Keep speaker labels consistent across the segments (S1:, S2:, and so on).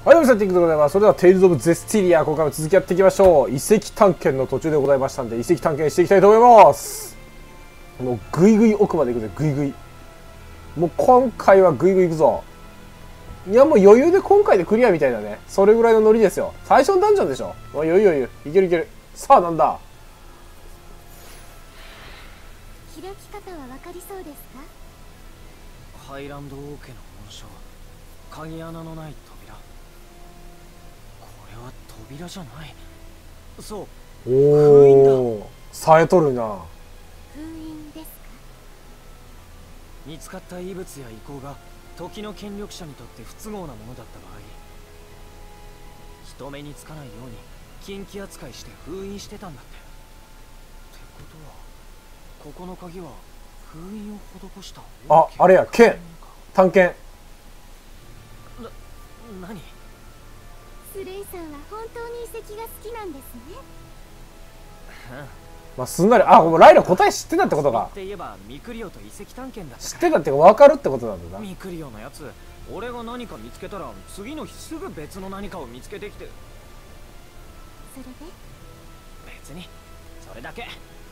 S1: はい、どうもさん、ティックでございます。それでは、テイルズ・オブ・ゼスティリア、今回も続きやっていきましょう。遺跡探検の途中でございましたんで、遺跡探検していきたいと思います。もう、ぐいぐい奥まで行くぜ、ぐいぐい。もう、今回はぐいぐい行くぞ。いや、もう余裕で今回でクリアみたいだね。それぐらいのノリですよ。最初のダンジョンでしょ。もう余裕余裕。いけるいける。さあ、なんだ。
S2: 開き方は分かりそうですか？
S3: ハイランド王家の紋章、鍵穴のない扉。これは扉じゃない。そう、封印だ。
S1: おお、さえとるな。
S2: 封印ですか？
S3: 見つかった異物や遺構が時の権力者にとって不都合なものだった場合、人目につかないように禁忌扱いして封印してたんだって。ってことはここの鍵は封印を施した
S1: あ、あれや、剣。探検。
S3: 何？
S2: スレイさんは本当に遺跡が好きなんですね。
S1: まあ、すんなり、あ、もうライラ答え知ってたってことか。
S3: って言えばミクリオと遺跡探検だ。
S1: 知ってたってか分かるってことなんだな。
S3: ミクリオのやつ、俺が何か見つけたら次の日すぐ別の何かを見つけてきて。
S2: それで？
S3: 別にそれだけ。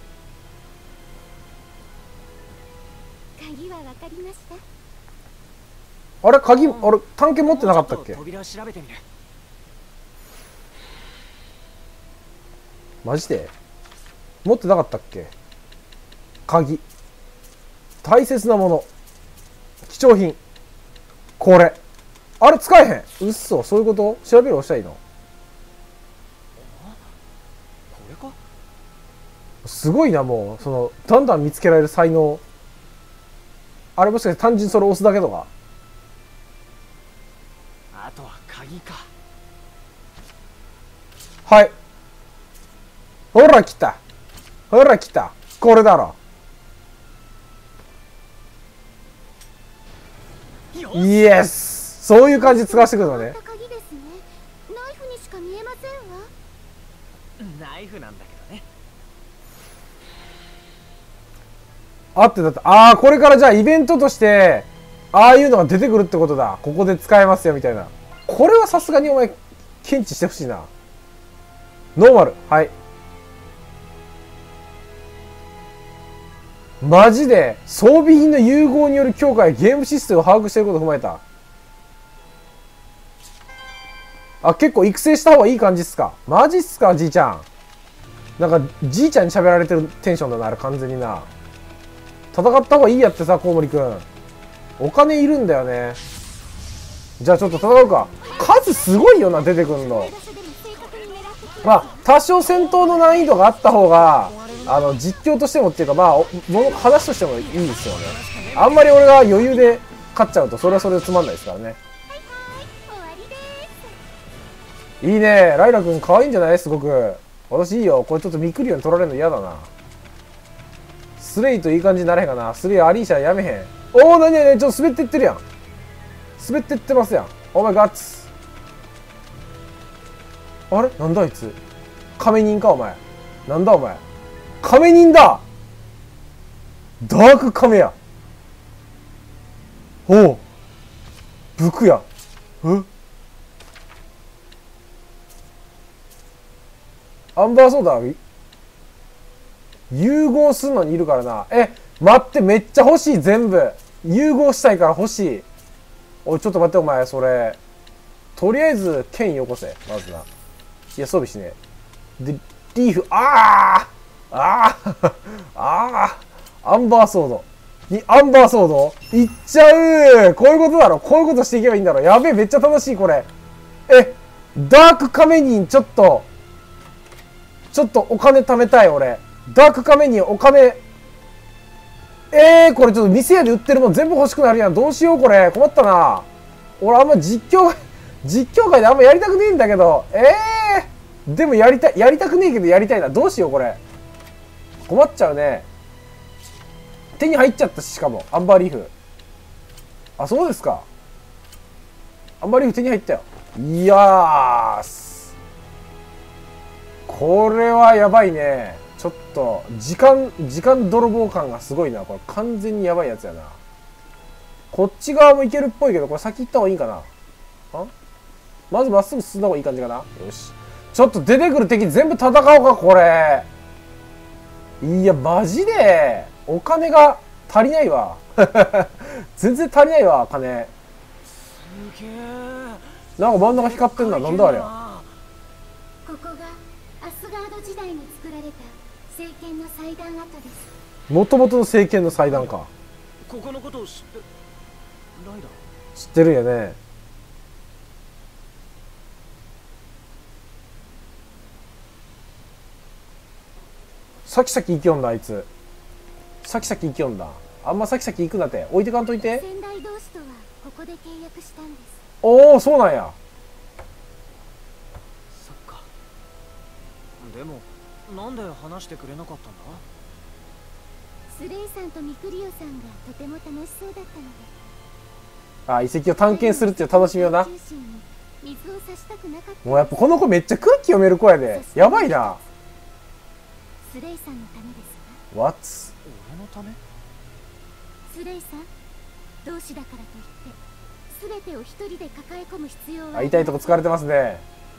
S2: 鍵は分かりました。
S1: あれ、鍵、あれ、探検持ってなかったっけ？
S3: 扉調べてみる。
S1: マジで持ってなかったっけ？鍵。大切なもの。貴重品。これ。あれ使えへん。うっそ、そういうこと？調べる押したらいいの？
S3: これか？
S1: すごいな、もう。だんだん見つけられる才能。あれもしかして単純にそれ押すだけとか？
S3: あとは鍵か。
S1: はい。ほら来た。ほら来た。これだろ。イエス。そういう感じで使わせてくるのね。
S2: 鍵ですね。ナイフにしか見えませんわ。
S3: ナイフなんだけどね。
S1: あってだって、ああ、これからじゃあイベントとして、ああいうのが出てくるってことだ。ここで使えますよ、みたいな。これはさすがにお前、検知してほしいな。ノーマル。はい。マジで、装備品の融合による強化やゲームシステムを把握していることを踏まえた。あ、結構育成した方がいい感じっすか？マジっすか、じいちゃん。なんか、じいちゃんに喋られてるテンションだな、あれ完全にな。戦った方がいいやってさ、コウモリくん。お金いるんだよね。じゃあちょっと戦うか。数すごいよな、出てくるの。まあ、多少戦闘の難易度があった方が、実況としてもっていうか、まあ、話としてもいいんですよね。あんまり俺が余裕で勝っちゃうと、それはそれでつまんないですからね。いいね。ライラくん可愛いんじゃない？すごく。私いいよ。これちょっとミクリオに取られるの嫌だな。スレイといい感じになれへんかな。スレイアリーシャやめへん。おお、なになに、ちょっと滑ってってるやん。滑ってってますやん。お前ガッツ。あれなんだあいつ。亀人かお前。なんだお前。亀人だ。ダーク亀や。おお。ブクや。アンバーソーダ融合すんのにいるからな。待って、めっちゃ欲しい、全部。融合したいから欲しい。おい、ちょっと待って、お前、それ。とりあえず、剣よこせ、まずな。いや、装備しねえ。で、リーフ、ああアンバーソード。アンバーソードいっちゃう。こういうことだろ。こういうことしていけばいいんだろ。やべえ、めっちゃ楽しい、これ。ダークカメニン、ちょっとお金貯めたい、俺。ダークカメニン、お金。これちょっと店屋で売ってるもん全部欲しくなるやん。どうしよう、これ。困ったな。俺あんま実況会であんまやりたくねえんだけど。でもやりたくねえけどやりたいな。どうしよう、これ。困っちゃうね。手に入っちゃったし、しかも。アンバーリーフ。あ、そうですか。アンバーリーフ手に入ったよ。いやー。これはやばいね。ちょっと、時間泥棒感がすごいな。これ完全にやばいやつやな。こっち側もいけるっぽいけど、これ先行った方がいいかな。 まずまっすぐ進んだ方がいい感じかな。よし。ちょっと出てくる敵全部戦おうか、これ。いや、マジで、お金が足りないわ。全然足りないわ、金。
S3: すげえ。
S1: なんか真ん中光ってんな。なんだあれ。
S2: ここがアスガード時代に作られた聖剣の祭壇跡です。
S1: もともとの聖剣の祭壇か。
S3: ここのことを知ってライダー。
S1: 知ってるよね。さきさき行きよんだ、あいつ。さきさき行きよんだ。あんまさきさき行くなって。置いてかんといて。
S2: 先代同士とはここで契約したんです。
S1: おお、そうなんや。
S3: そっか。でもなんで話してくれなかったんだ。
S2: スレイさんとミクリオさんがとても楽しそうだったので。
S1: あ、遺跡を探検するっていう楽しみをな。
S2: 水を差したくなかった。
S1: もうやっぱこの子めっちゃ空気読める子やで。やばいな。
S2: スレイさんのためですか。
S1: What？
S3: 俺のため。
S2: スレイさん、同志だからといって全てを一人で抱え込む必要は
S1: あ、痛いとこ疲れてますね。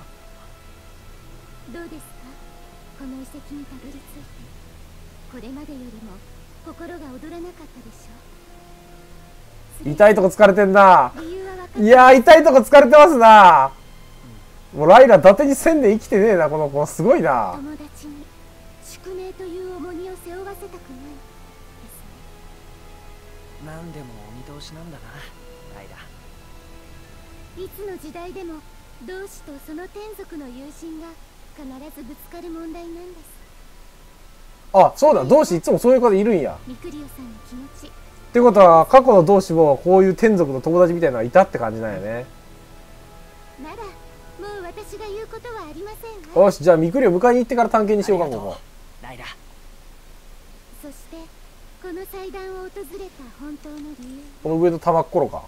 S2: どうですか、この遺跡にたどり着いて。これまでよりも心が躍らなかったでしょう。
S1: 痛いとこ疲れてんな。
S2: 理由は分かって
S1: いやー、痛いとこ疲れてますな。もうライラ伊達にせんで生きてねえな、この子。すごいな。
S2: 友達に宿命という重荷を背負わせたくないですね。
S3: なんでもお見通しなんだなライダー。
S2: いつの時代でも同志とその天族の友人が必ずぶつかる問題なんです。
S1: あ、そうだ。同志いつもそういう子でいるんや。
S2: ミクリオさんの気持ち。
S1: ってことは、過去の同志もこういう天族の友達みたいなのがいたって感じなんやね。
S2: ならもう私が言うことはありませんわ。
S1: よし、じゃあミクリを迎えに行ってから探検にしようか、ここ。
S3: ライダー。
S2: そしてこの祭壇を訪れた本当の理由。
S1: この上の玉っころか。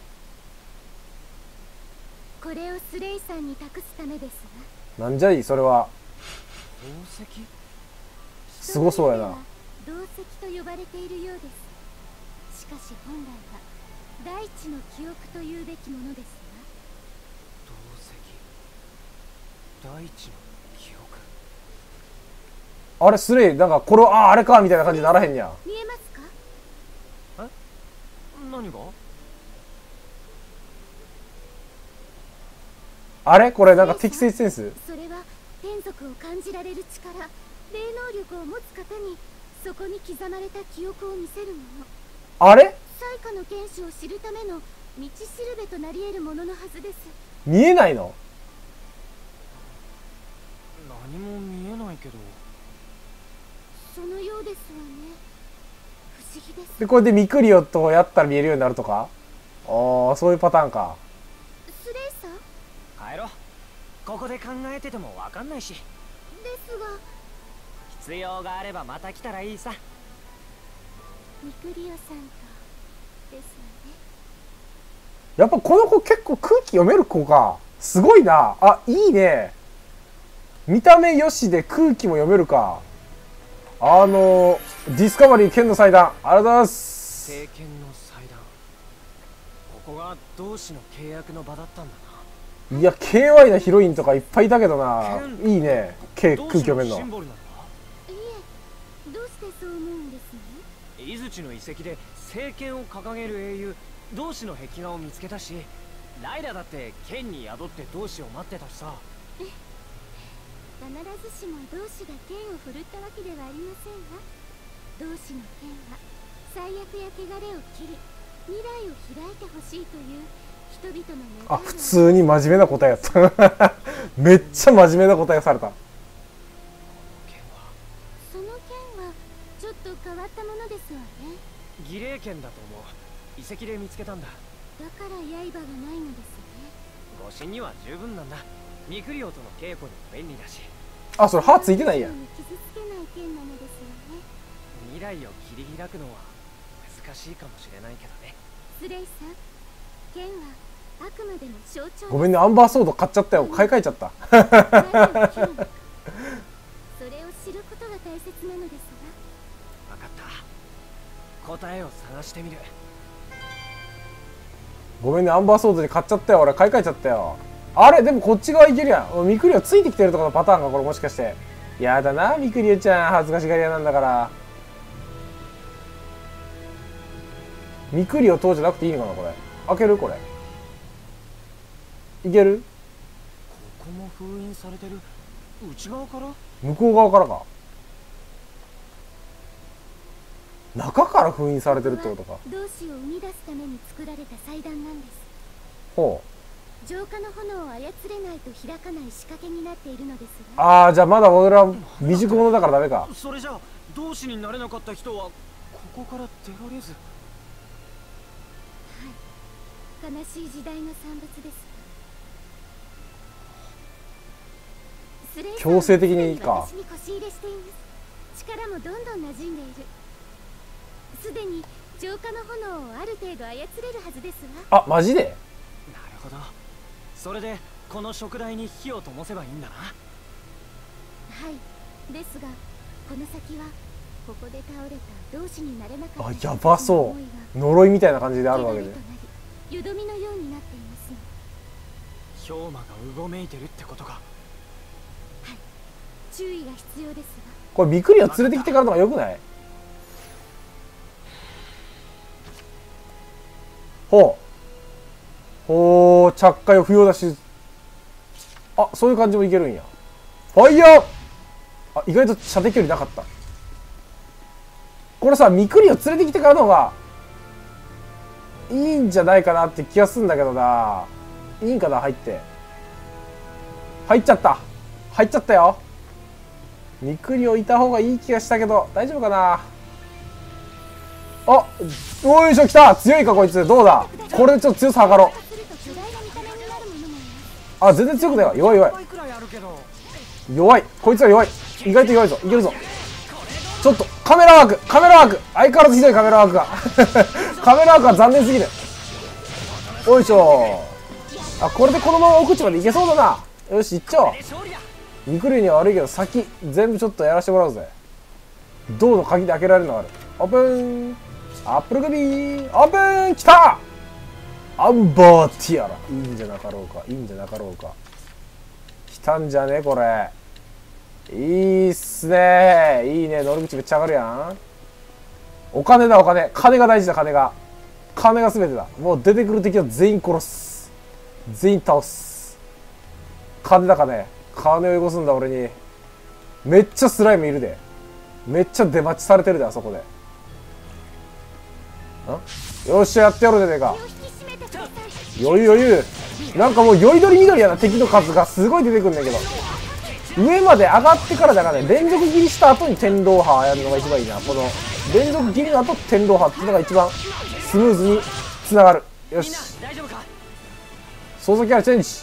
S2: これをスレイさんに託すためですわ。
S1: なんじゃい、それは。
S3: 宝石。
S1: すごそうやな。
S2: 同石と呼ばれているようです。しかし本来は大地の記憶というべきものです
S3: 宝石。大地の記憶。
S1: あれ、スレイ、なんか、これ、あ、あれか、みたいな感じにならへんにゃ。
S2: 見えますか。
S3: 何が。
S1: あれこれ、なんか適正センス。
S2: それは天族を感じられる力、霊能力を持つ方にそこに刻まれた記憶を見せるもの。
S1: あれ
S2: 最下の剣士を知るための道しるべとなり得るもののはずです。
S1: 見えないの？
S3: 何も見えないけど。
S2: そのようですわね。不思議です。
S1: で、これでミクリオとやったら見えるようになるとか？ああ、そういうパターンか。
S2: スレイさん
S3: 帰ろう。ここで考えててもわかんないし。
S2: ですが、
S3: 必要があればまた来たらいいさ。
S2: ミクリオさんとですわね。
S1: やっぱこの子結構空気読める子か。すごいな。あ、いいね。見た目よしで空気も読めるか。ディスカバリー剣の祭壇。ありがとうございます。
S3: 聖剣の祭壇。ここが同志の契約の場だったんだな。
S1: いや、KY なヒロインとかいっぱいいたけどな。いいね。空気読めるの。
S2: いえ、どうしてそう思うんですね。
S3: 伊槌の遺跡で聖剣を掲げる英雄同志の壁画を見つけたし、ライラだって剣に宿って同志を待ってたしさ。
S2: 必ずしも同志が剣を振るったわけではありませんわ。同志の剣は最悪や汚れを切り未来を開いてほしいという人々の願い。
S1: あ、普通に真面目な答えやった。めっちゃ真面目な答えされた。
S2: その剣はちょっと変わったものですわね。
S3: 儀礼剣だと思う。遺跡で見つけたんだ。
S2: だから刃がないのですね。
S3: 護身には十分なんだ。ミクリオとの稽古にも便利だし。
S1: あ、それ歯ついてないやん。
S2: 傷つけない剣なのですわね。
S3: 未来を切り開くのは難しいかもしれないけどね。
S2: スレイさん、剣はあくまでも象徴です。
S1: ごめんね、アンバーソード買っちゃったよ。買い替えちゃった。
S2: それを知ることが大切なのですわ。
S3: 分かった。答えを探してみる。
S1: ごめんね、アンバーソードに買っちゃったよ。俺買い替えちゃったよ。 あれでもこっち側いけるやん。ミクリオついてきてるとかのパターンがこれもしかして。やだなミクリオちゃん、恥ずかしがり屋なんだから。ミクリオ等じゃなくていいのかなこれ。開けるこれ。いける？
S3: ここも封印されてる。内側から？
S1: 向こう側からか。中から封印されてるってことか。
S2: 同志を生み出すために作られた祭壇なんです。
S1: ほう。
S2: 浄化の炎を操れないと開かない仕掛けになっているのですが。
S1: ああ、じゃあまだ俺は未熟者だからダメか。
S3: それじゃあ同志になれなかった人はここから出られず。
S2: はい、悲しい時代の産物です。スレイさんは
S1: 強制的にいいか。
S2: 私に腰入れしています。力もどんどん馴染んでいる。すでに浄化の炎をある程度操れるはずですわ。
S1: あ、マジで？
S3: なるほど。それでこの食台に火を灯せばいいんだな。
S2: はい。ですがこの先はここで倒れた同志になれなかった。
S1: あ、やばそう。呪いみたいな感じであるわけで。
S2: よどみのようになっています。
S3: 氷馬がうごめいてるってことか。
S2: はい。注意が必要ですわ。
S1: これミクリオ連れてきてからのがよくない？ほう。ほう、着火を不要だし。あ、そういう感じもいけるんや。ファイヤー！あ、意外と射程距離なかった。これさ、ミクリオ連れてきてからの方がいいんじゃないかなって気がするんだけどな。いいんかな、入って。入っちゃった。入っちゃったよ。ミクリオいた方がいい気がしたけど、大丈夫かな。あ、よいしょ、来た。強いかこいつ。どうだ。これでちょっと強さ測ろう。あ、全然強くないわ。弱い弱い弱い。こいつは弱い。意外と弱いぞ。いけるぞ。ちょっとカメラワーク、カメラワーク、相変わらずひどいカメラワークがカメラワークは残念すぎる。よいしょ。あ、これでこのまま奥地まで行けそうだな。よし、行っちゃおう。ミクリオには悪いけど先全部ちょっとやらせてもらうぜ。銅の鍵で開けられるのがある。オープン。アップルグビーオープン。きた。アンバーティアラ。いいんじゃなかろうか。いいんじゃなかろうか。来たんじゃねこれ。いいっすね。いいね。乗り口めっちゃ上がるやん。お金だお金。金が大事だ金が。金が全てだ。もう出てくる敵は全員殺す。全員倒す。金だ金。金をよこすんだ俺に。めっちゃスライムいるで。めっちゃ出待ちされてるであそこで。よっしゃやってやろうじゃねえか。余裕余裕。なんかもうよりどりみどりやな。敵の数がすごい出てくんだけど、上まで上がってからだからね、連続斬りした後に天狼波やるのが一番いいな。この連続斬りの後天狼波っていうのが一番スムーズにつながる。よし、操作キャラチェンジ。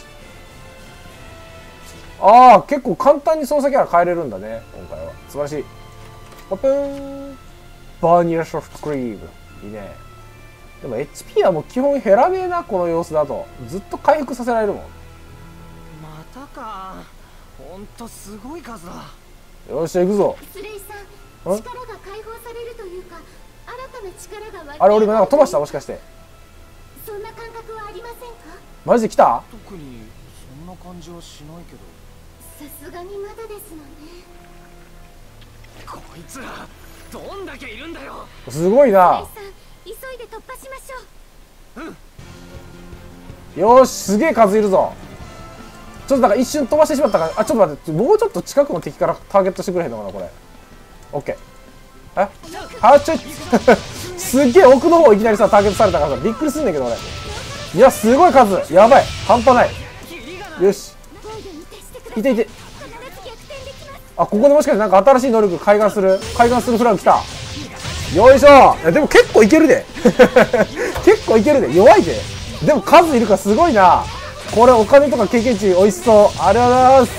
S1: ああ、結構簡単に操作キャラ変えれるんだね今回は。素晴らしい。オープン。バーニラソフトクリームいいね。でも HP はもう基本減らねえな。この様子だとずっと回復させられるもん。
S3: またか。ほんとすごい数だ。
S1: よっしゃ行くぞ。
S2: スレイさん、力が解放されるというか新たな力が湧いて。
S1: あれ俺今なんか飛ばした。もしかして
S2: そんな感覚はありませんか？
S1: マジで来た？
S3: 特にそんな感じはしないけど。
S2: さすがにまだですのね。
S3: こいつらどんだけいるんだよ。
S1: すごいな。
S2: スレイさん、急いで突破しましょ
S1: う。よーし、すげえ数いるぞ。ちょっとなんか一瞬飛ばしてしまったから。あ、ちょっと待って、もうちょっと近くの敵からターゲットしてくれへんのかなこれ。オッケー。えはちょいすっげえ奥の方いきなりさターゲットされたからさびっくりすんねんけど俺。いやすごい数。やばい、半端ない。よし、いていて。あ、ここでもしかしてなんか新しい能力開眼するフラグ来た。よいしょ。いやでも結構いけるで結構いけるで。弱いで。でも数いるからすごいな。これお金とか経験値美味しそう。ありがとうございます。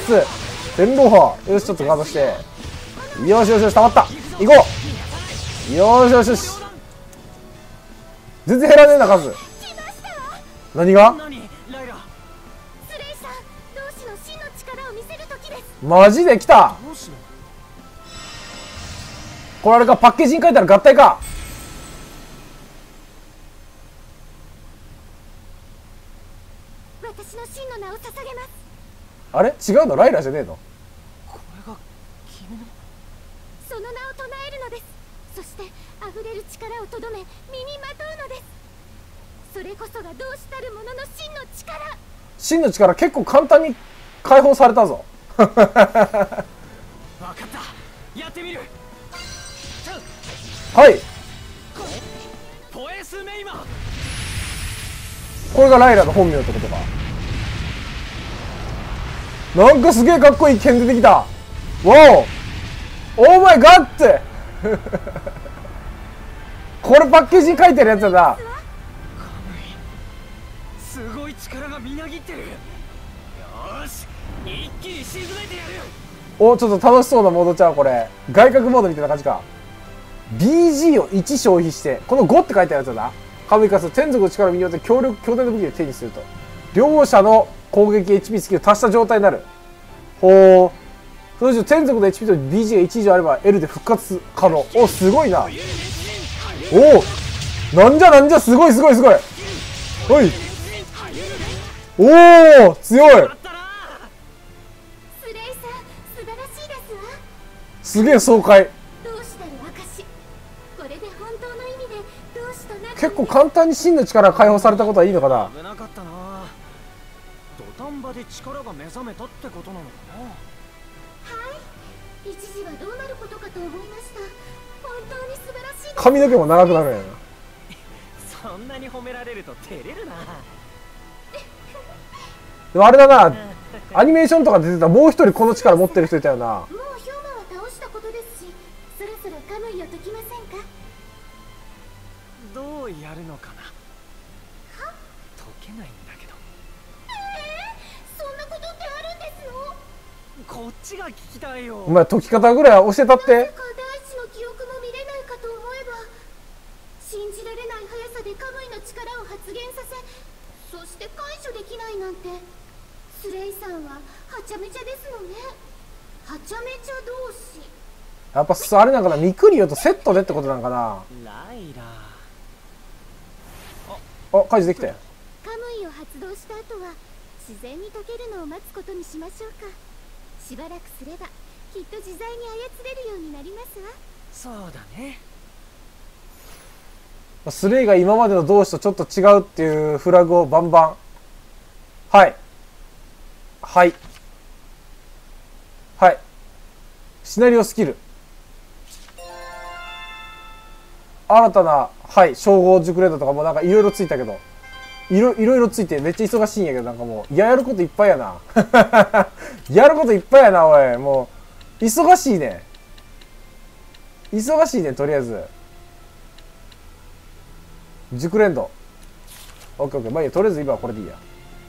S1: 天狼波。よし、ちょっとガードして。よしよしよし、溜まった。行こう。よしよしよし。全然減らねえな数。何が？マジで来た。これあれか、パッケージに書いたら合体か。
S2: 私の真の名を捧げ
S1: あれ違うの？ライラじゃねえの？
S3: これが君の。
S2: その名を唱えるのです。そして溢れる力をとどめ身にまとうのです。それこそが同志たる者の真の力。
S1: 真の力結構簡単に解放されたぞ。
S3: 分かった、やってみる。
S1: はい、
S3: ポエスメイマ。
S1: これがライラの本名ってことか。なんかすげえかっこいい剣出てきた。わお、オーマイガッツ。これパッケージに書いてるやつだな。
S3: カムイ、すごい力がみなぎってる。よーし、一気に沈めてやる。
S1: お、ちょっと楽しそうなモードちゃうこれ。外角モードみたいな感じか。 BG を1消費して、この5って書いてあるやつだな。カムイカス天族の力を身によって強大な武器で手にすると。両者の攻撃 HP スキルを足した状態になる。ほう。その天族の HP と BG が1以上あれば L で復活可能。お、すごいな。おお、なんじゃなんじゃ、すごいすごいすごい。おい、おお、強い。
S2: スレイさん、素晴らしいですわ。
S1: すげえ爽快。
S2: 同志たる証。これで本当の意味で同志となる。
S1: 結構簡単に真の力が解放されたことはいいのかな。
S3: 危なかったな。土壇場で力が目覚めたってことなのかな。
S2: はい、一時はどうなることかと思いました。本当に素晴らしいです。
S1: 髪の毛も長くなるんやな。
S3: そんなに褒められると照れるな。
S1: でもあれだな、アニメーションとかで出てたもう一人この力持ってる人いたよな。
S2: もう氷河は倒したことですし、そろそろカムイを解きませんか。
S3: どうやるのかな。解けないんだけど。
S2: そんなことってあるんですの？
S3: こっちが聞きたいよ。
S1: お前解き方ぐらい教えたって。
S2: なぜか大地の記憶も見れないかと思えば、信じられない速さでカムイの力を発現させ、そして解除できないなんて。スレイさんははちゃめちゃですのね。はちゃめちゃ同士。
S1: やっぱあれなんかな、ミクリオとセットでってことなんかな。
S3: ライラ。
S1: あ、解除できたよ。
S2: カムイを発動した後は自然に解けるのを待つことにしましょうか。しばらくすればきっと自在に操れるようになりますわ。
S3: そうだね。
S1: スレイが今までの同士とちょっと違うっていうフラグをバンバン。はいはいはい。シナリオスキル新たな、はい、称号熟練度とかもなんかいろいろついたけど、いろいろついてめっちゃ忙しいんやけど、なんかもうやることいっぱいやな。やることいっぱいやな、おい。もう忙しいね。忙しいね。とりあえず熟練度オッケーオッケー。まあいいや、とりあえず今はこれでいいや。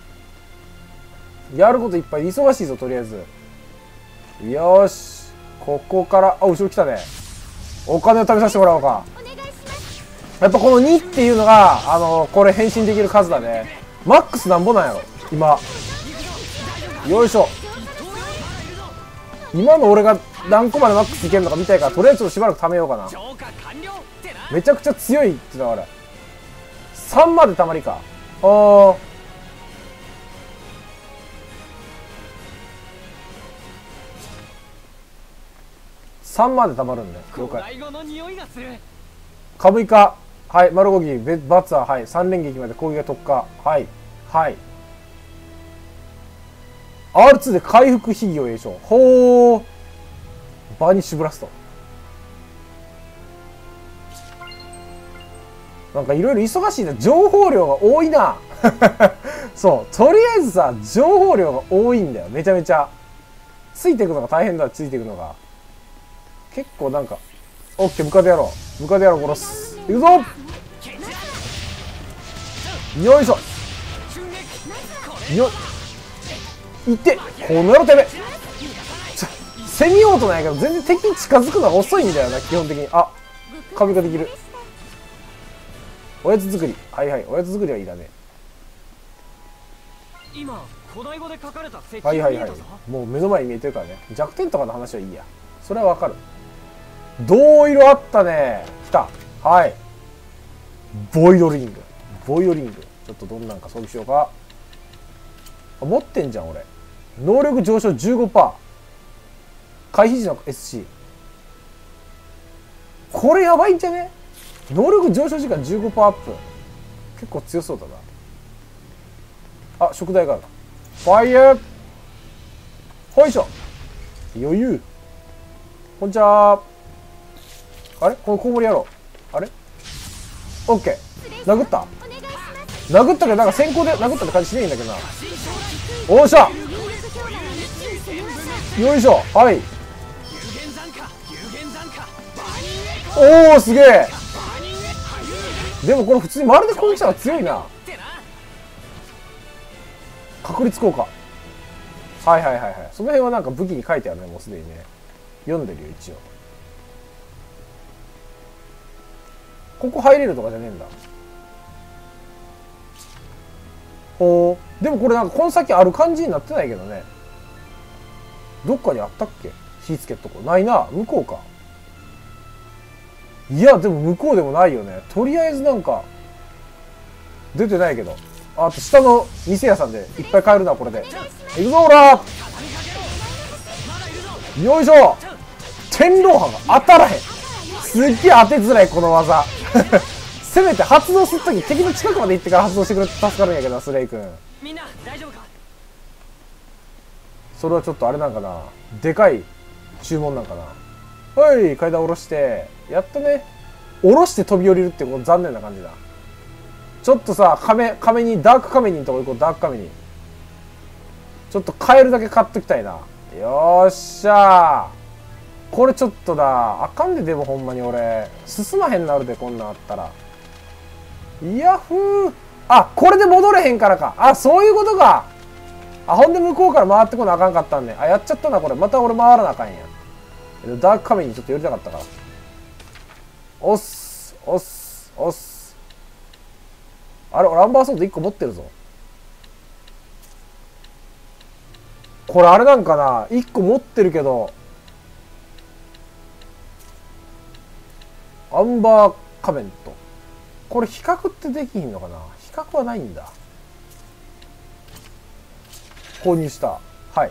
S1: やることいっぱい、忙しいぞ。とりあえずよーし、ここから後ろ来たね。お金を食べさせてもらおうか。
S2: お願いします。
S1: やっぱこの2っていうのがこれ変身できる数だね。マックスなんぼなんやろ今。よいしょ。今の俺が何個までマックスいけるのかみたいから、とりあえずちょっとしばらく貯めようかな。めちゃくちゃ強いってだから。3までたまりか。あー、3までたまるんで、了解。カムイカ、はい、丸5撃、バツは、はい、3連撃まで攻撃が特化、はい、はい。R2 で回復秘技を詠唱。ほー、バニッシュブラスト。なんかいろいろ忙しいな。情報量が多いな。そう、とりあえずさ、情報量が多いんだよ。めちゃめちゃ。ついていくのが大変だ、ついていくのが。結構なんか、オッケー、ムカデ野郎。ムカデ野郎殺す。いくぞ。よいしょ。よっ。いって。この野郎てめえ。セミオートなんやけど、全然敵に近づくのが遅いんだよな、基本的に。あ、神ができる。おやつ作り。はいはい。おやつ作りはいいだね。
S3: 今、古代語で書かれた石
S1: はいはいはい。もう目の前に見えてるからね。弱点とかの話はいいや。それはわかる。銅色あったね。来た。はい。ボイドリング。ボイドリング。ちょっとどんなんか装備しようか。あ、持ってんじゃん、俺。 能力上昇 15%。回避時の SC。これやばいんじゃね？能力上昇時間 15% アップ。結構強そうだな。あ、食材がある。ファイヤー。ほいしょ。余裕。こんにちは。あれこのコウモリ野郎。あれオッケー。殴った。殴ったけどなんか先行で殴ったって感じしねえんだけどな。おっしゃ。よいしょ。はい。おおすげえ。でもこれ普通にまるで攻撃者が強いな。確率効果。はいはいはいはい。その辺はなんか武器に書いてあるね。もうすでにね読んでるよ一応。ここ入れるとかじゃねえんだ。ほう。でもこれなんかこの先ある感じになってないけどね。どっかにあったっけ？火つけっとこないな。向こうか。いやでも向こうでもないよね。とりあえずなんか出てないけど。あと下の店屋さんでいっぱい買えるなこれで。いくぞほら。よいしょ。天狼波が当たらへん。すっげえ当てづらいこの技。せめて発動するとき敵の近くまで行ってから発動してくれて助かるんやけどなスレイ君。
S3: みんな大丈夫か？
S1: それはちょっとあれなんかな。でかい注文なんかな。はい、階段下ろしてやっとね。下ろして飛び降りるってこう残念な感じだ。ちょっとさ亀にダークカメニのとこ行こう。ダークカメニちょっと買えるだけ買っときたいな。よっしゃー。これちょっとだあかんで。でもほんまに俺進まへんなるでこんなんあったら。ヤッフー。あこれで戻れへんからか。あそういうことか。あほんで向こうから回ってこなあかんかったんね。あやっちゃったなこれ。また俺回らなあかんや。ダークカメにちょっと寄りたかったから。おっすおっすおっす。あれランバーソード1個持ってるぞ。これあれなんかな。1個持ってるけどアンバーカメントこれ比較ってできひんのかな。比較はないんだ。購入した。はい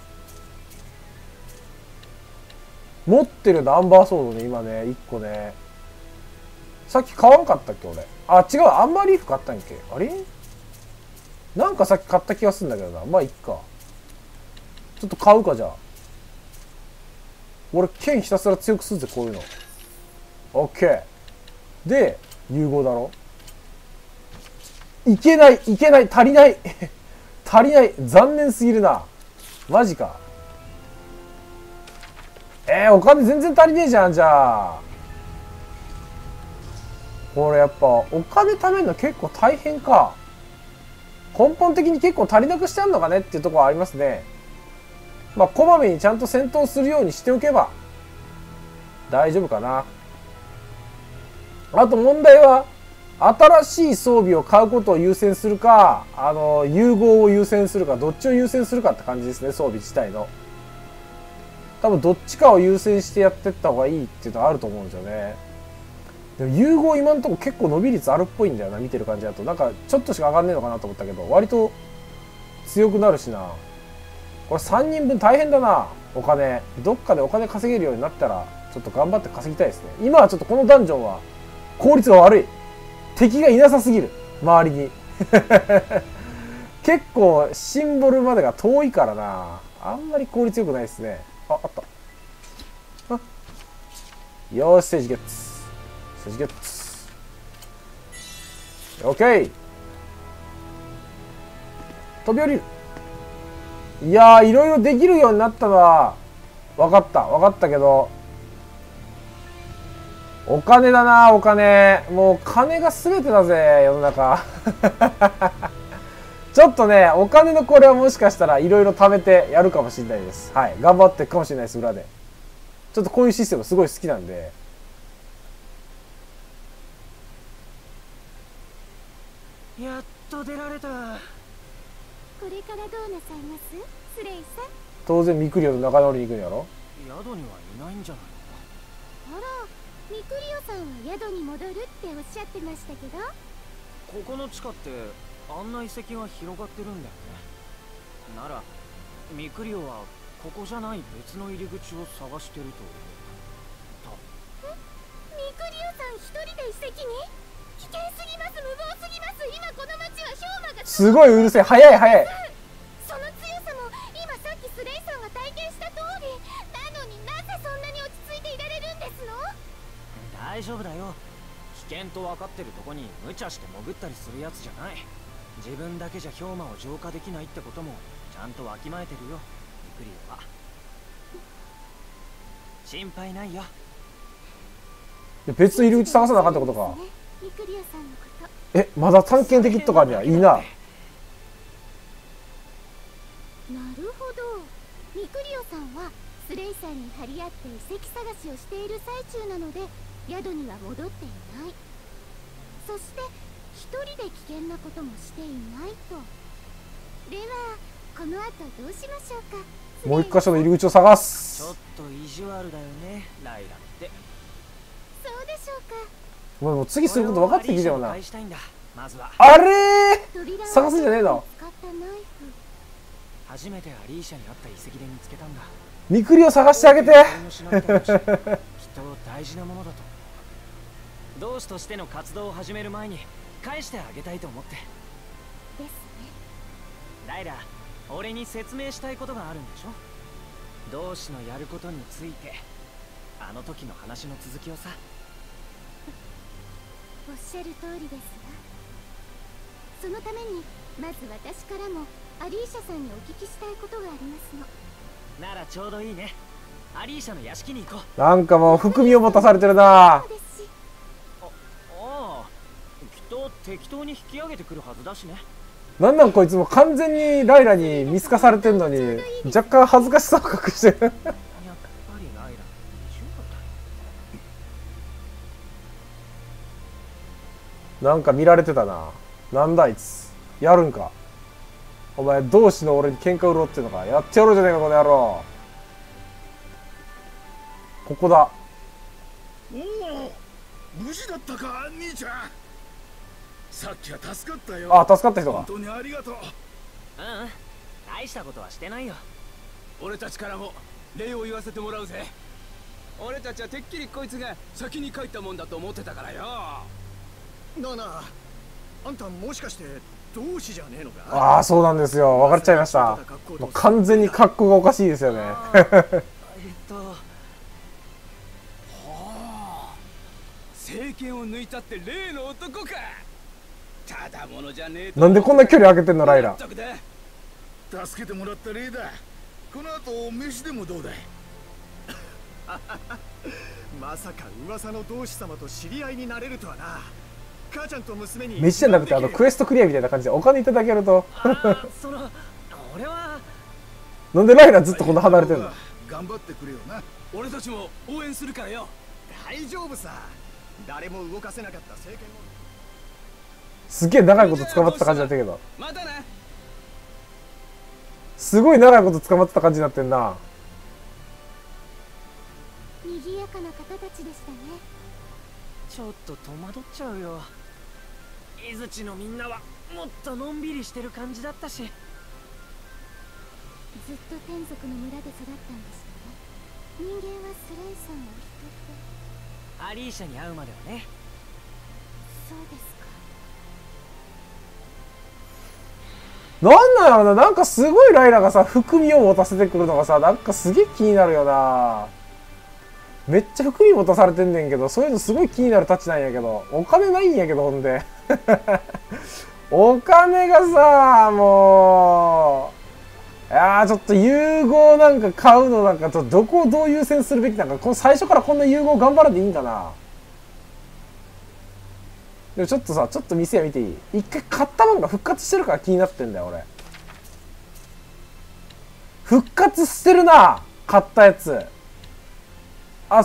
S1: 持ってるアンバーソードね今ね1個ね。さっき買わんかったっけ俺。あ違うアンバーリーフ買ったんけ。あれなんかさっき買った気がするんだけどな。まあいっか。ちょっと買うかじゃあ。俺剣ひたすら強くするぜこういうの。オッケーで融合だろ。いけないいけない足りない足りない。残念すぎるな。マジか。お金全然足りねえじゃん。じゃあこれやっぱお金貯めるの結構大変か。根本的に結構足りなくしてあるのかねっていうところはありますね。まあこまめにちゃんと戦闘するようにしておけば大丈夫かな。あと問題は新しい装備を買うことを優先するか融合を優先するかどっちを優先するかって感じですね。装備自体の多分どっちかを優先してやってった方がいいっていうのはあると思うんですよね。でも融合今のところ結構伸び率あるっぽいんだよな。見てる感じだとなんかちょっとしか上がんねえのかなと思ったけど割と強くなるしな。これ3人分大変だな。お金どっかでお金稼げるようになったらちょっと頑張って稼ぎたいですね。今はちょっとこのダンジョンは効率が悪い。敵がいなさすぎる周りに結構シンボルまでが遠いからな。あんまり効率よくないですね。あったよーしステージゲッツステージゲッツオッケー飛び降りる。いやーいろいろできるようになったのは分かったけどお金だな。お金もう金が全てだぜ世の中ちょっとねお金のこれはもしかしたらいろいろ貯めてやるかもしれないです。はい頑張っていくかもしれないです裏で。ちょっとこういうシステムすごい好きなんで。
S3: やっと出られた。
S2: これからどうなさいますスレイさん。
S1: 当然ミクリオと仲直りに行くんやろ。
S3: 宿にはいないんじゃないのか。
S2: あらミクリオさんは宿に戻るっておっしゃってましたけど。
S3: ここの地下ってあんな遺跡が広がってるんだよね。ならミクリオはここじゃない別の入り口を探してると
S2: ミクリオさん一人で遺跡に？危険すぎます、無謀すぎます。今この町は氷馬が
S1: すごいうるせえ。早い早い。
S2: その強さも今さっきスレイさんが体験した通りなのに、なぜそんなに落ち着いていられるんですの？
S3: 大丈夫だよ。危険と分かってるとこに無茶して潜ったりするやつじゃない。自分だけじゃ氷馬を浄化できないってこともちゃんとわきまえてるよ、ミクリオは。心配ないよ。
S1: 別の入り口探さなあかんってことか。
S2: ミクリオさんのこと。
S1: まだ探検的とかにはいいな。
S2: なるほど。ミクリオさんはスレイさんに張り合って遺跡探しをしている最中なので宿には戻っていない。そして一人で危険なこともしていないと。ではこの後どうしましょうか。
S1: もう一箇所の入り口を探す。
S3: ちょっと意地悪だよね、ライラって。
S2: そうでしょうか。
S1: お前もう次すること分かってきたよな。
S3: まずは
S1: あれー、探すんじゃねえの。
S3: 初めてアリーシャにあった遺跡で見つけたんだ。
S1: ミクリを探してあげて。
S3: きっと大事なものだと。同志としての活動を始める前に返してあげたいと思って。
S2: ですね。
S3: ライラ、俺に説明したいことがあるんでしょ。同志のやることについて。あの時の話の続きをさ。
S2: おっしゃる通りですが、そのためにまず私からもアリーシャさんにお聞きしたいことがありますの。
S3: ならちょうどいいね。アリーシャの屋敷に行こう。
S1: なんかもう含みを持たされてるな。
S2: そうですし。
S3: ああ、きっと適当に引き上げてくるはずだしね。
S1: なんなんこいつも完全にライラに見透かされてんのに若干恥ずかしさを隠してる。
S3: やっぱりライラ大丈夫だ。
S1: なんか見られてたな。なんだあいつ。やるんか。お前同志の俺に喧嘩売ろうってのか。やってやろうじゃねえかこの野郎。ここだ。
S4: おお、無事だったか兄ちゃん。さっきは助かったよ。
S1: あ、助かった人が。
S4: 本当にありがとう。
S3: 大したことはしてないよ。
S5: 俺たちからも礼を言わせてもらうぜ。俺たちはてっきりこいつが先に帰ったもんだと思ってたからよ。
S6: なあなあ、あんたもしかして同志じゃねえのか。
S1: ああ、そうなんですよ。分かっちゃいました。もう完全に格好がおかしいですよね。
S5: 政権を抜いたって例の男か。ただものじゃねえ。
S1: なんでこんな距離開けてんのライラ。
S4: 助けてもらった例だ。この後飯でもどうだい。
S6: まさか噂の同志様と知り合いになれるとはな。母ちゃんと娘に
S1: 飯じゃなくてクエストクリアみたいな感じでお金いただけると。
S3: 俺は
S1: なんでライラずっとこんな離れてんの。
S4: 頑張ってくれよな。
S5: 俺たちも応援するからよ。
S6: 大丈夫さ。誰も動かせなかった政権を。
S1: すげえ長いこと捕まってた感じだったけど。
S5: またね。
S1: すごい長いこと捕まってた感じになってんな。
S2: 賑やかな方たちでしたね。
S3: ちょっと戸惑っちゃうよ。伊槌のみんなはもっとのんびりしてる感じだったし。
S2: ずっと天族の村で育ったんですね。人間はスレイさんを人と。
S3: アリーシャに会うまではね。
S2: そうですか。
S1: なんなんやろな。なんかすごいライラがさ含みを持たせてくるのがさ、なんかすげえ気になるよな。めっちゃ含み持たされてんねんけど、そういうのすごい気になるたちなんやけど、お金ないんやけど、ほんでお金がさ、もういやー、ちょっと融合なんか買うのなんかどこをどう優先するべきなんか、この最初からこんな融合頑張らんでいいんかな。でもちょっとさ、ちょっと店見ていい？一回買ったもんが復活してるから気になってんだよ俺。復活してるな、買ったやつ。あ、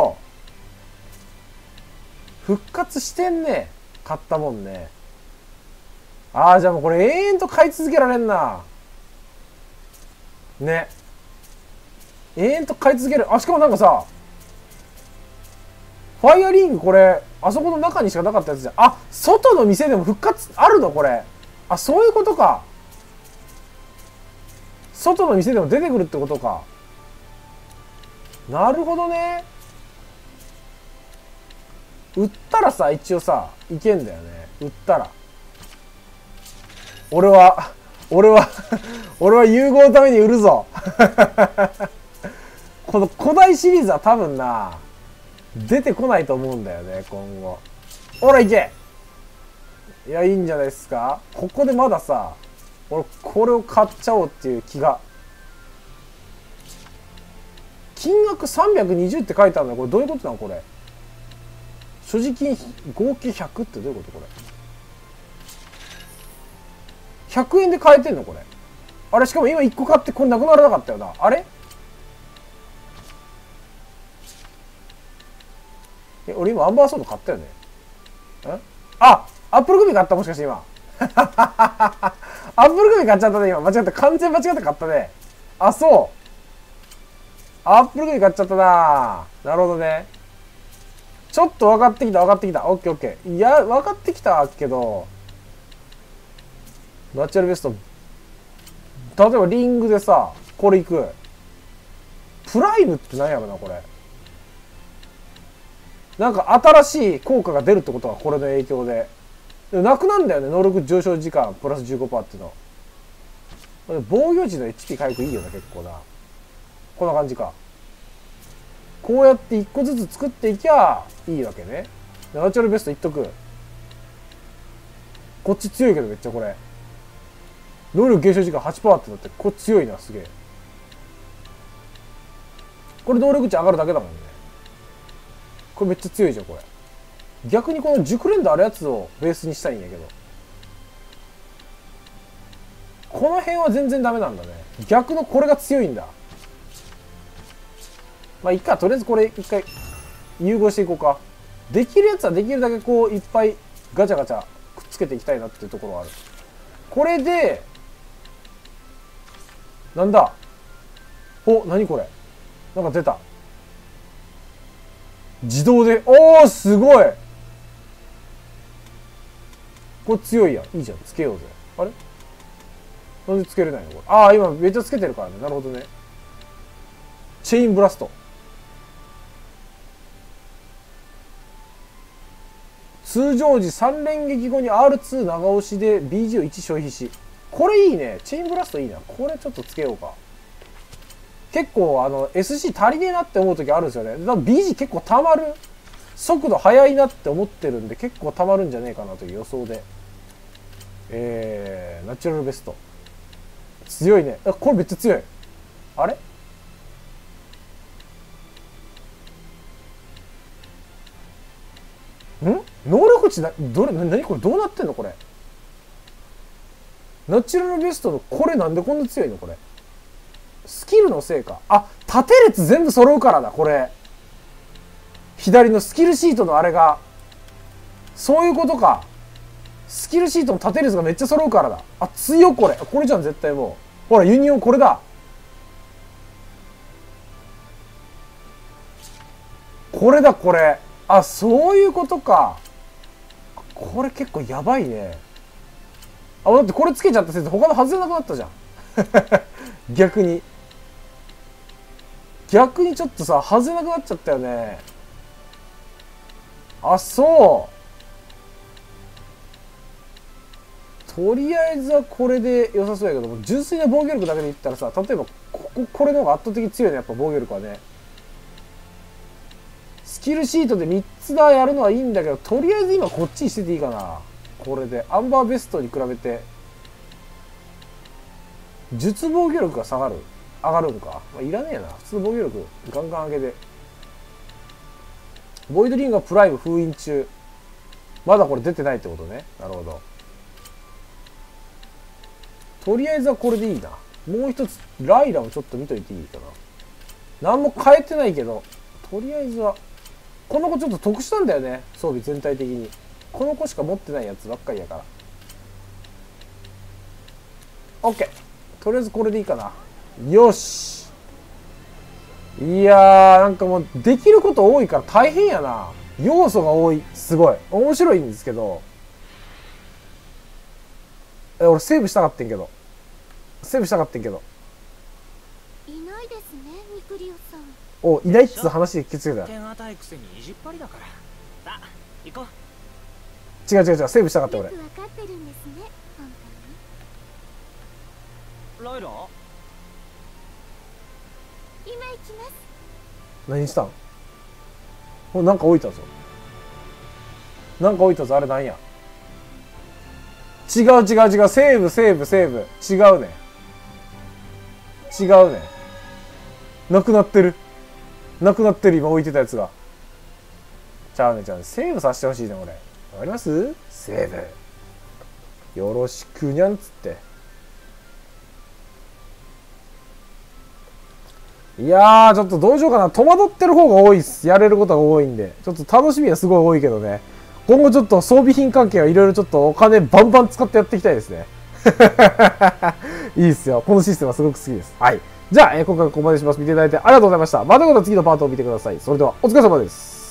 S1: そう復活してんね、買ったもんね。ああ、じゃあもうこれ永遠と買い続けられんなね。永遠と買い続ける。あ、しかもなんかさ、ファイアリングこれあそこの中にしかなかったやつじゃん。あ、外の店でも復活あるのこれ。あ、そういうことか。 外の店でも出てくるってことか。なるほどね。売ったらさ、一応さ、いけんだよね。売ったら。俺は融合のために売るぞ。この古代シリーズは多分な、出てこないと思うんだよね、今後。ほら、いけ。いや、いいんじゃないですか。ここでまださ、俺、これを買っちゃおうっていう気が。金額320って書いてあるんだよ。これどういうことなのこれ。所持金合計100ってどういうことこれ。100円で買えてんのこれ。あれしかも今1個買ってこれなくならなかったよな。あれ俺今アンバーソード買ったよね。あアップルグミ買ったもしかして今。アップルグミ買っちゃったね今。間違った。完全間違って買ったね。あ、そう。アップルグミ買っちゃったな。なるほどね。ちょっと分かってきた分かってきた。オッケーオッケー。いや、分かってきたけど、ナチュラルベスト、例えばリングでさ、これいく。プライムって何やろな、これ。なんか新しい効果が出るってことはこれの影響で。でもなくなんだよね、能力上昇時間プラス 15% っていうの。防御時の HP 回復いいよな、結構な。こんな感じか。こうやって1個ずつ作っていきゃいいわけね。ナチュラルベストいっとく。こっち強いけどめっちゃこれ。能力減少時間 8% ってだって、これ強いな、すげえ。これ能力値上がるだけだもんね。これめっちゃ強いじゃん、これ。逆にこの熟練度あるやつをベースにしたいんやけど。この辺は全然ダメなんだね。逆のこれが強いんだ。まあいっか、とりあえずこれ一回融合していこうか。できるやつはできるだけこういっぱいガチャガチャくっつけていきたいなっていうところがある。これで、なんだお、何これなんか出た。自動で、おーすごいこれ強いやん。いいじゃん。つけようぜ。あれなんでつけれないのこれ。ああ、今めっちゃつけてるからね。なるほどね。チェインブラスト。通常時3連撃後に R2 長押しで BG を1消費し。これいいね。チェインブラストいいな。これちょっとつけようか。結構SC 足りねえなって思う時あるんですよね。だから BG 結構溜まる。速度速いなって思ってるんで結構溜まるんじゃねえかなという予想で。ナチュラルベスト。強いね。これめっちゃ強い。あれ能力値何これどうなってんのこれ。ナチュラルベストのこれなんでこんな強いのこれ。スキルのせいか。あ、縦列全部揃うからだ、これ。左のスキルシートのあれが。そういうことか。スキルシートの縦列がめっちゃ揃うからだ。あ、強これ。これじゃん、絶対もう。ほら、ユニオンこれだ。これだ、これ。あ、そういうことか。これ結構やばいね。あ、だってこれつけちゃったせいで他の外れなくなったじゃん。逆に。逆にちょっとさ、外れなくなっちゃったよね。あ、そう。とりあえずはこれで良さそうやけども、純粋な防御力だけで言ったらさ、例えばこれの方が圧倒的に強いね、やっぱ防御力はね。スキルシートで3つだやるのはいいんだけど、とりあえず今こっちにしてていいかな。これで。アンバーベストに比べて、術防御力が上がるんか。まあ、いらねえな。普通の防御力ガンガン上げて。ボイドリングがプライム封印中。まだこれ出てないってことね。なるほど。とりあえずはこれでいいな。もう一つ、ライラもちょっと見といていいかな。何も変えてないけど、とりあえずは、この子ちょっと特殊なんだよね。装備全体的に。この子しか持ってないやつばっかりやから。OK。とりあえずこれでいいかな。よし。いやー、なんかもうできること多いから大変やな。要素が多い。すごい。面白いんですけど。俺セーブしたかったんけど。
S2: いないですね、ミクリオさん。
S1: お、いないっつう話で気づけた。
S3: 点与えくせに意地っ張りだから。さあ行こう。
S1: 違う違う違う、セーブしたかった俺。
S2: よくわかってるんですね、本当に。
S3: ライラ
S2: 今行きます。
S1: 何したん？お、なんか置いたぞ。なんか置いたぞ、あれなんや。違う違う違う、セーブセーブセーブ。違うね。違うね。なくなってる。なくなってる、今置いてたやつが。ちゃうねちゃうね。セーブさせてほしいね、俺。わかります？セーブ。よろしくにゃんつって。いやー、ちょっとどうしようかな。戸惑ってる方が多いっす。やれることが多いんで。ちょっと楽しみはすごい多いけどね。今後ちょっと装備品関係はいろいろちょっとお金バンバン使ってやっていきたいですね。いいっすよ。このシステムはすごく好きです。はい。じゃあ、今回はここまでします。見ていただいてありがとうございました。また次のパートを見てください。それでは、お疲れ様です。